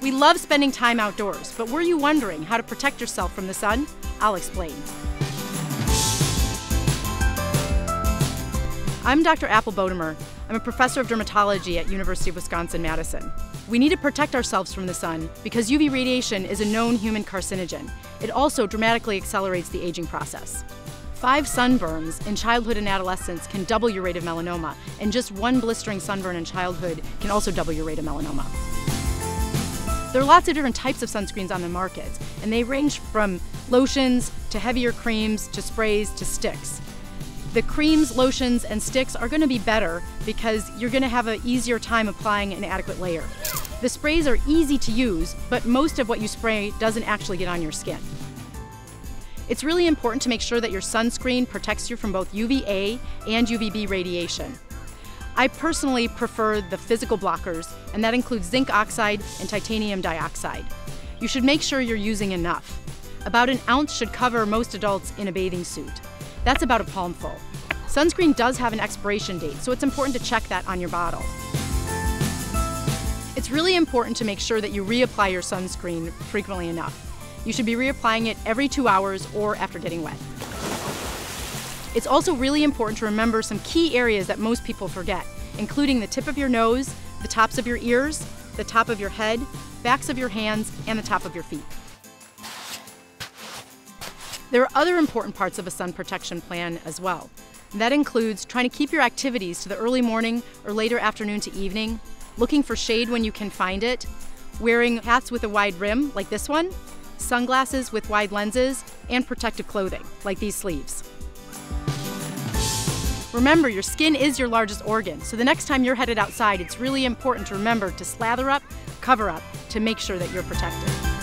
We love spending time outdoors, but were you wondering how to protect yourself from the sun? I'll explain. I'm Dr. Bodemer. I'm a professor of dermatology at University of Wisconsin-Madison. We need to protect ourselves from the sun because UV radiation is a known human carcinogen. It also dramatically accelerates the aging process. 5 sunburns in childhood and adolescence can double your rate of melanoma, and just 1 blistering sunburn in childhood can also double your rate of melanoma. There are lots of different types of sunscreens on the market, and they range from lotions to heavier creams to sprays to sticks. The creams, lotions, and sticks are going to be better because you're going to have an easier time applying an adequate layer. The sprays are easy to use, but most of what you spray doesn't actually get on your skin. It's really important to make sure that your sunscreen protects you from both UVA and UVB radiation. I personally prefer the physical blockers, and that includes zinc oxide and titanium dioxide. You should make sure you're using enough. About an ounce should cover most adults in a bathing suit. That's about a palmful. Sunscreen does have an expiration date, so it's important to check that on your bottle. It's really important to make sure that you reapply your sunscreen frequently enough. You should be reapplying it every 2 hours or after getting wet. It's also really important to remember some key areas that most people forget, including the tip of your nose, the tops of your ears, the top of your head, backs of your hands, and the top of your feet. There are other important parts of a sun protection plan as well. That includes trying to keep your activities to the early morning or later afternoon to evening, looking for shade when you can find it, wearing hats with a wide rim like this one, sunglasses with wide lenses, and protective clothing like these sleeves. Remember, your skin is your largest organ, so the next time you're headed outside, it's really important to remember to slather up, cover up, to make sure that you're protected.